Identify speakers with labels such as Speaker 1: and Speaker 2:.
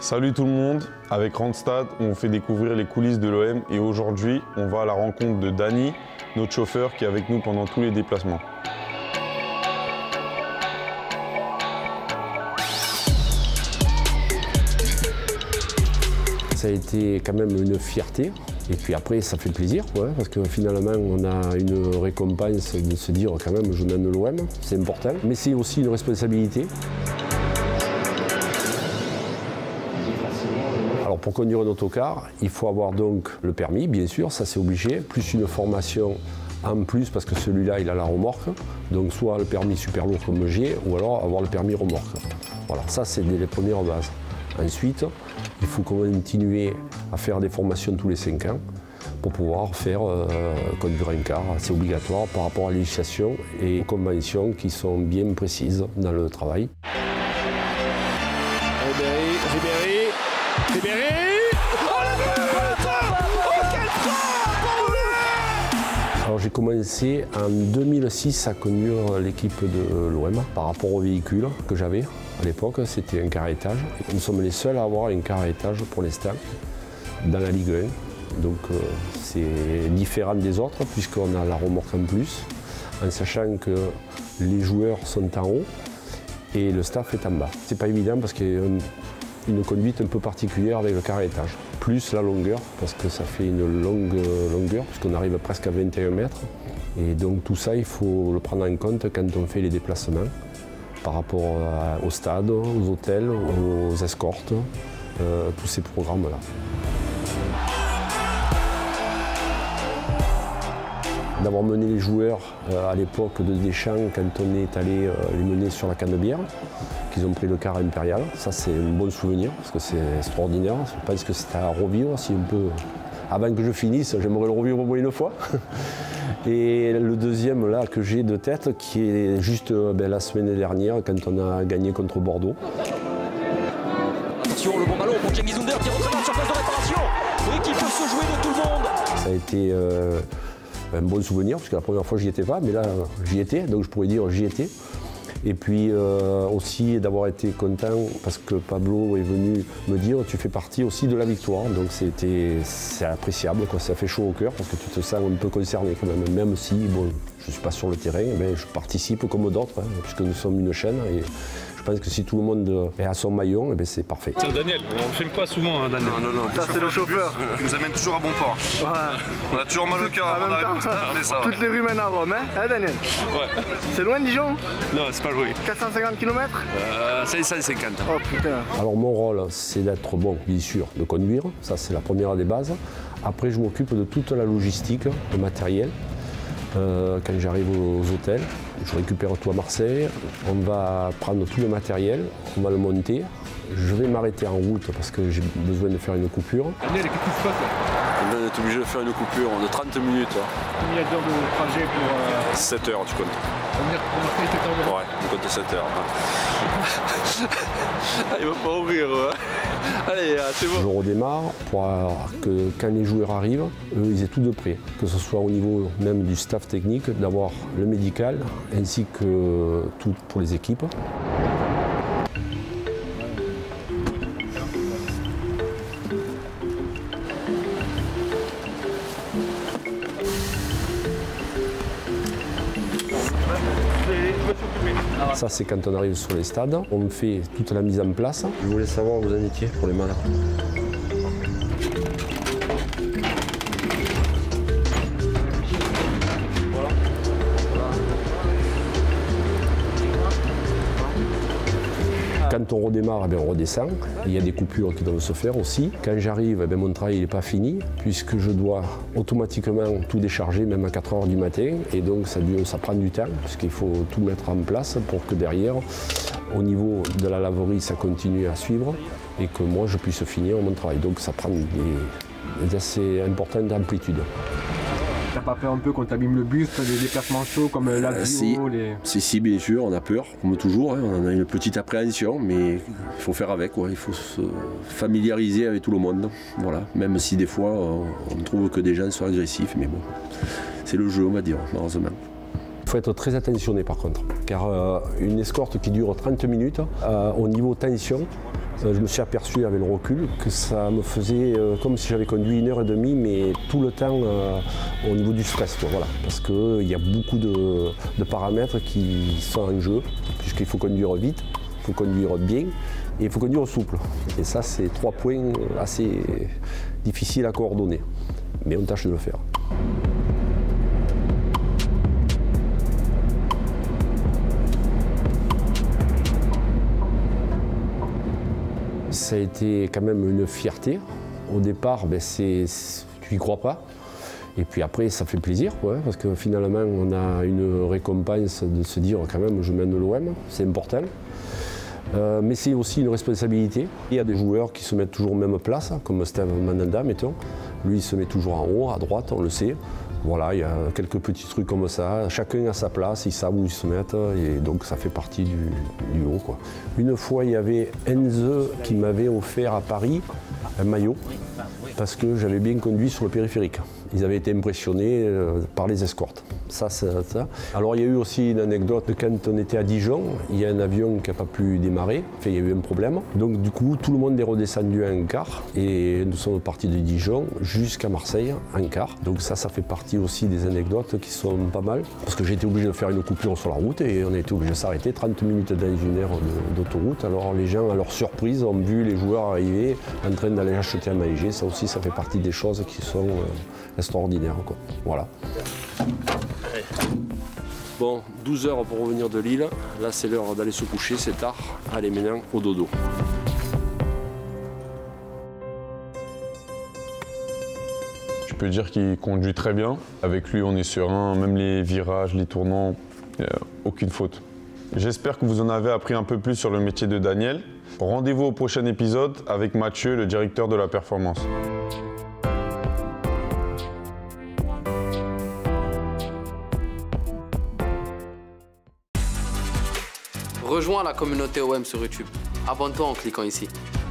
Speaker 1: Salut tout le monde, avec Randstad, on fait découvrir les coulisses de l'OM et aujourd'hui, on va à la rencontre de Dany, notre chauffeur qui est avec nous pendant tous les déplacements.
Speaker 2: Ça a été quand même une fierté. Et puis après, ça fait plaisir, ouais, parce que finalement, on a une récompense de se dire quand même, je mène l'OM, c'est important. Mais c'est aussi une responsabilité. Alors pour conduire un autocar, il faut avoir donc le permis, bien sûr, ça c'est obligé, plus une formation en plus, parce que celui-là, il a la remorque. Donc soit le permis super lourd comme j'ai, ou alors avoir le permis remorque. Voilà, ça c'est les premières bases. Ensuite, il faut continuer à faire des formations tous les 5 ans pour pouvoir faire conduire un car. C'est obligatoire par rapport à la législation et aux conventions qui sont bien précises dans le travail.
Speaker 3: Ribéry. Oh le quel
Speaker 2: Alors j'ai commencé en 2006 à conduire l'équipe de l'OM par rapport au véhicule que j'avais. À l'époque, c'était un car à étage. Nous sommes les seuls à avoir un car à étage pour l'instant dans la Ligue 1. Donc c'est différent des autres puisqu'on a la remorque en plus, en sachant que les joueurs sont en haut et le staff est en bas. C'est pas évident parce qu'il y a une conduite un peu particulière avec le car à étage. Plus la longueur, parce que ça fait une longue longueur, puisqu'on arrive presque à 21 mètres. Et donc tout ça, il faut le prendre en compte quand on fait les déplacements par rapport au stade, aux hôtels, aux escortes, tous ces programmes-là. D'avoir mené les joueurs à l'époque de Deschamps quand on est allé les mener sur la Canebière, qu'ils ont pris le car impérial. Ça c'est un bon souvenir parce que c'est extraordinaire. Je pense que c'est à revivre si on peut. Avant que je finisse, j'aimerais le revivre au moins une fois. Et le deuxième là que j'ai de tête, qui est juste la semaine dernière quand on a gagné contre Bordeaux.
Speaker 3: Attention, le bon ballon pour Cengiz Under qui retrouve la surface de réparation et qui peut se jouer de tout le monde.
Speaker 2: Ça a été un bon souvenir, parce que la première fois j'y étais pas, mais là j'y étais, donc je pourrais dire j'y étais. Et puis aussi d'avoir été content parce que Pablo est venu me dire tu fais partie aussi de la victoire, donc c'est appréciable, quoi. Ça fait chaud au cœur parce que tu te sens un peu concerné quand même si bon, je ne suis pas sur le terrain, mais je participe comme d'autres, hein, puisque nous sommes une chaîne. Et je pense que si tout le monde est à son maillon, c'est parfait.
Speaker 4: C'est Daniel, on ne filme pas souvent, hein, Daniel.
Speaker 5: Non,
Speaker 6: ça c'est le chauffeur.
Speaker 5: Il nous amène toujours à bon port.
Speaker 6: Ouais.
Speaker 5: On a toujours mal au cœur avant d'arriver au stade, ça.
Speaker 6: Toutes les rues mènent à Rome, hein, Daniel?
Speaker 5: Ouais.
Speaker 6: C'est loin Dijon?
Speaker 5: Non, c'est pas loin.
Speaker 6: 450 km?
Speaker 5: 550.
Speaker 6: Oh putain.
Speaker 2: Alors mon rôle, c'est d'être bon, bien sûr, de conduire. Ça, c'est la première des bases. Après, je m'occupe de toute la logistique, le matériel. Quand j'arrive aux hôtels, je récupère tout à Marseille, on va prendre tout le matériel, on va le monter. Je vais m'arrêter en route parce que j'ai besoin de faire une coupure.
Speaker 4: Daniel, qu'est-ce qui se passe là?
Speaker 5: On est obligé de faire une coupure de 30 minutes.
Speaker 4: Combien d'heures de trajet pour...
Speaker 5: 7 heures, tu comptes.
Speaker 4: Venir pour Marseille 7 heures de route?
Speaker 5: Ouais, on compte 7 heures. Il va pas ouvrir. Allez, c'est bon.
Speaker 2: Je redémarre pour que quand les joueurs arrivent, eux, ils aient tout de près. Que ce soit au niveau même du staff technique, d'avoir le médical, ainsi que tout pour les équipes. Ça, c'est quand on arrive sur les stades. On fait toute la mise en place.
Speaker 7: Je voulais savoir où vous en étiez pour les malades.
Speaker 2: Quand on redémarre, on redescend. Il y a des coupures qui doivent se faire aussi. Quand j'arrive, mon travail n'est pas fini, puisque je dois automatiquement tout décharger, même à 4 h du matin. Et donc ça prend du temps, puisqu'il faut tout mettre en place pour que derrière, au niveau de la laverie, ça continue à suivre et que moi, je puisse finir mon travail. Donc ça prend des assez importantes amplitudes.
Speaker 4: T'as pas peur un peu quand t'abîmes le bus, des déplacements chauds comme l'avion,
Speaker 7: Si, bien sûr, on a peur, comme toujours, hein, on a une petite appréhension, mais il faut faire avec, quoi. Il faut se familiariser avec tout le monde, voilà. Même si des fois, on trouve que des gens sont agressifs, mais bon, c'est le jeu, on va dire, malheureusement.
Speaker 2: Il faut être très attentionné par contre, car une escorte qui dure 30 minutes, au niveau tension, je me suis aperçu avec le recul que ça me faisait comme si j'avais conduit 1h30, mais tout le temps au niveau du stress. Voilà. Parce qu'il y a beaucoup de paramètres qui sont en jeu, puisqu'il faut conduire vite, il faut conduire bien et il faut conduire souple. Et ça, c'est 3 points assez difficiles à coordonner. Mais on tâche de le faire. Ça a été quand même une fierté. Au départ, tu n'y crois pas. Et puis après, ça fait plaisir, quoi, parce que finalement, on a une récompense de se dire quand même, je mène l'OM, c'est important. Mais c'est aussi une responsabilité. Il y a des joueurs qui se mettent toujours aux mêmes places, comme Steve Mandanda, mettons. Lui, il se met toujours en haut, à droite, on le sait. Voilà, il y a quelques petits trucs comme ça. Chacun a sa place, ils savent où ils se mettent, et donc ça fait partie du haut, quoi. Une fois, il y avait Enze qui m'avait offert à Paris un maillot, parce que j'avais bien conduit sur le périphérique. Ils avaient été impressionnés par les escortes. Ça. Alors il y a eu aussi une anecdote, quand on était à Dijon, il y a un avion qui n'a pas pu démarrer, enfin, il y a eu un problème. Donc du coup, tout le monde est redescendu en car et nous sommes partis de Dijon jusqu'à Marseille en car. Donc ça fait partie aussi des anecdotes qui sont pas mal, parce que j'ai été obligé de faire une coupure sur la route et on a été obligé de s'arrêter 30 minutes dans une heure d'autoroute. Alors les gens, à leur surprise, ont vu les joueurs arriver en train d'aller acheter un manger. Ça aussi, ça fait partie des choses qui sont extraordinaires, quoi. Voilà. Bon, 12 heures pour revenir de Lille. Là, c'est l'heure d'aller se coucher, c'est tard. Allez, maintenant, au dodo.
Speaker 1: Je peux dire qu'il conduit très bien. Avec lui, on est serein, même les virages, les tournants, aucune faute. J'espère que vous en avez appris un peu plus sur le métier de Daniel. Rendez-vous au prochain épisode avec Mathieu, le directeur de la performance.
Speaker 8: Rejoins la communauté OM sur YouTube. Abonne-toi en cliquant ici.